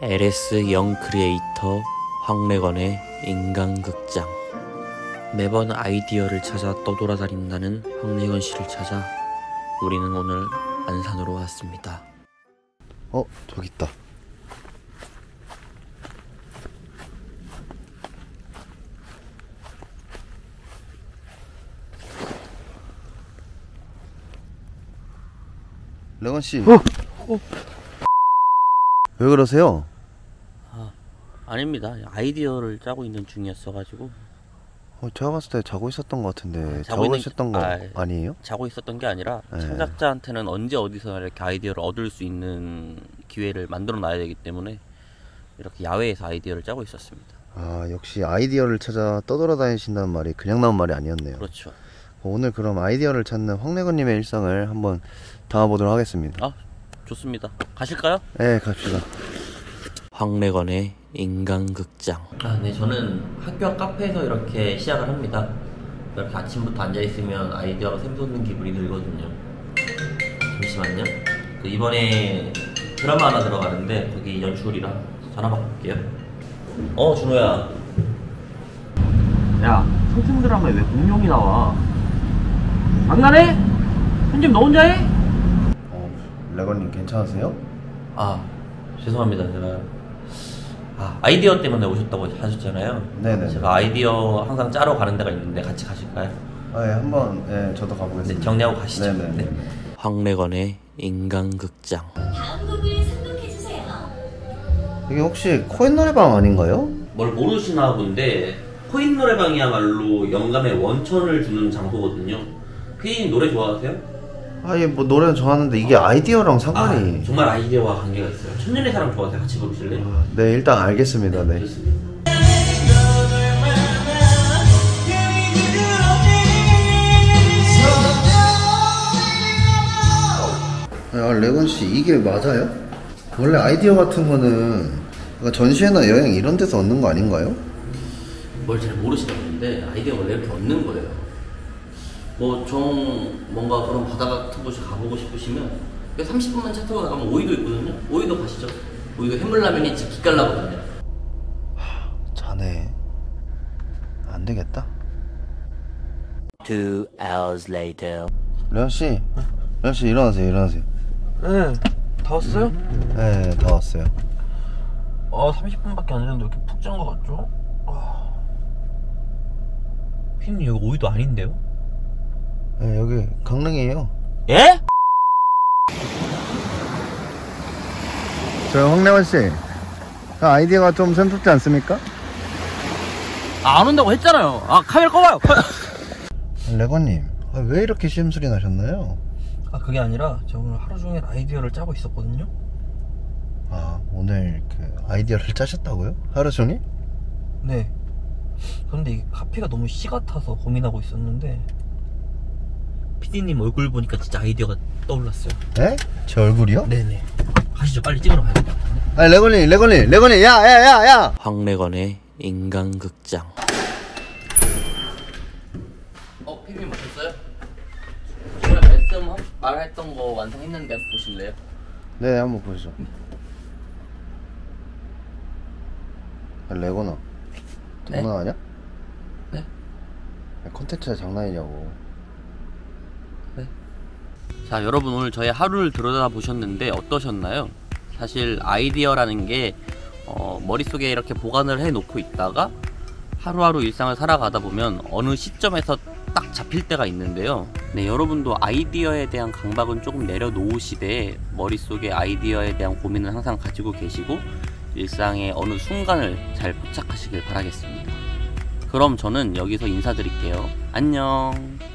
LS 영 크리에이터 황래건의 인간극장. 매번 아이디어를 찾아 떠돌아다닌다는 황래건 씨를 찾아 우리는 오늘 안산으로 왔습니다. 저기 있다. 레건 씨. 왜 그러세요? 아닙니다. 아이디어를 짜고 있는 중이었어가지고. 제가 봤을 때 자고 있었던 것 같은데 자고 자고 있었던 거 아니에요? 자고 있었던 게 아니라 네. 창작자한테는 언제 어디서 이렇게 아이디어를 얻을 수 있는 기회를 만들어 놔야 되기 때문에 이렇게 야외에서 아이디어를 짜고 있었습니다. 역시 아이디어를 찾아 떠돌아다니신다는 말이 그냥 나온 말이 아니었네요. 그렇죠. 오늘 그럼 아이디어를 찾는 황래건님의 일상을 한번 담아보도록 하겠습니다. 좋습니다. 가실까요? 네, 갑시다. 황래건의 인간극장. 네, 저는 학교 앞 카페에서 이렇게 시작을 합니다. 이렇게 아침부터 앉아있으면 아이디어가 샘솟는 기분이 들거든요. 잠시만요. 이번에 드라마 하나 들어가는데 거기 연출이라 전화 바꿀게요. 준호야. 야, 청춘 드라마에 왜 공룡이 나와? 안 가네? 편집 너 혼자 해? 레건님 괜찮으세요? 죄송합니다. 제가 아이디어 때문에 오셨다고 하셨잖아요. 네네. 제가 아이디어 항상 짜러 가는 데가 있는데 같이 가실까요? 한번 저도 가보겠습니다. 네, 정리하고 가시죠. 네네. 네. 황래건의 인간극장. 다음 곡을 선곡해주세요. 이게 혹시 코인 노래방 아닌가요? 뭘 모르시나 본데 코인 노래방이야말로 영감의 원천을 주는 장소거든요. 피디님 노래 좋아하세요? 뭐 노래는 좋아하는데 이게 아이디어랑 상관이... 정말 아이디어와 관계가 있어요. 천년의 사랑 좋아하세요? 같이 부르실래요? 네, 일단 알겠습니다. 네. 좋습니다. 레건씨 이게 맞아요? 원래 아이디어 같은 거는 전시회나 여행 이런 데서 얻는 거 아닌가요? 뭘 잘 모르시나 본데 아이디어 원래 이렇게 얻는 거예요. 뭔가 그런 바다 같은 곳에 가보고 싶으시면 30분만 차 타고 나가면 오이도 있거든요. 오이도 가시죠. 오이도 해물라면이 진짜 기깔나거든요. 자네 안 되겠다. 2 hours later. 레건씨, 레건씨 일어나세요. 네, 다 왔어요? 네, 다 왔어요. 30분밖에 안 됐는데 왜 이렇게 푹 잔 거 같죠? 피디님 여기 오이도 아닌데요? 네, 여기 강릉이에요. 예? 황래건씨, 아이디어가 좀 샘솟지 않습니까? 안 온다고 했잖아요. 카메라 꺼봐요. 레건님, 왜 이렇게 심술이 나셨나요? 그게 아니라 제가 오늘 하루 종일 아이디어를 짜고 있었거든요. 오늘 아이디어를 짜셨다고요? 하루 종일? 네. 그런데 이 카페가 너무 씨 같아서 고민하고 있었는데 피디님 얼굴 보니까 진짜 아이디어가 떠올랐어요. 네? 제 얼굴이요? 네네. 가시죠. 빨리 찍으러 가야겠다. 레건님, 야! 황래건의 인간극장. 피디님 오셨어요? 저번에 말했던 거 완성했는데 보실래요? 네, 한번 보시죠. 레건아, 네? 장난하냐? 네? 컨텐츠가 장난이냐고. 네. 자, 여러분 오늘 저희 하루를 들여다보셨는데 어떠셨나요? 사실 아이디어라는 게 머릿속에 이렇게 보관을 해놓고 있다가 하루하루 일상을 살아가다 보면 어느 시점에서 딱 잡힐 때가 있는데요. 네, 여러분도 아이디어에 대한 강박은 조금 내려놓으시되 머릿속에 아이디어에 대한 고민을 항상 가지고 계시고 일상의 어느 순간을 잘 포착하시길 바라겠습니다. 그럼 저는 여기서 인사드릴게요. 안녕.